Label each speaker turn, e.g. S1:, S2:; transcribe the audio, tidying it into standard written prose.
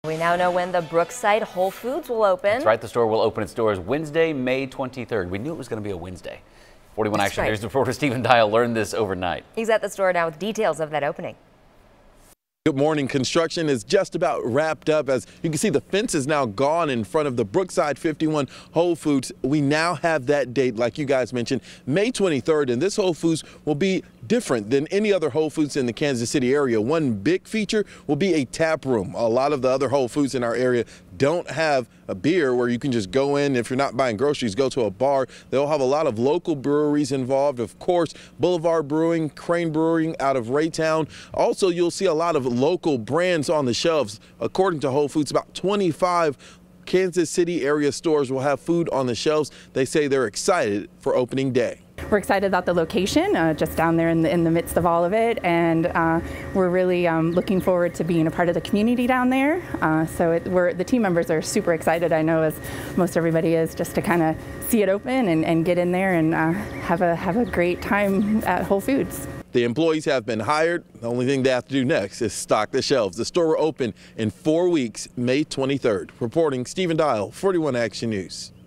S1: We now know when the Brookside Whole Foods will open.
S2: That's right. The store will open its doors Wednesday, May 23rd. We knew it was going to be a Wednesday. 41 Action News reporter Stephen Dial learned this overnight.
S1: He's at the store now with details of that opening.
S3: Good morning. Construction is just about wrapped up. As you can see, the fence is now gone in front of the Brookside 51 Whole Foods. We now have that date, like you guys mentioned, May 23rd, and this Whole Foods will be different than any other Whole Foods in the Kansas City area. One big feature will be a tap room. A lot of the other Whole Foods in our area don't have a beer where you can just go in. If you're not buying groceries, go to a bar. They'll have a lot of local breweries involved. Of course, Boulevard Brewing, Crane Brewing out of Raytown. Also, you'll see a lot of local brands on the shelves. According to Whole Foods, about 25 Kansas City area stores will have food on the shelves. They say they're excited for opening day.
S4: We're excited about the location, just down there in the midst of all of it, and we're really looking forward to being a part of the community down there. The team members are super excited, I know, as most everybody is, just to kind of see it open and get in there and have a great time at Whole Foods.
S3: The employees have been hired. The only thing they have to do next is stock the shelves. The store will open in 4 weeks, May 23rd. Reporting Stephen Dial, 41 Action News.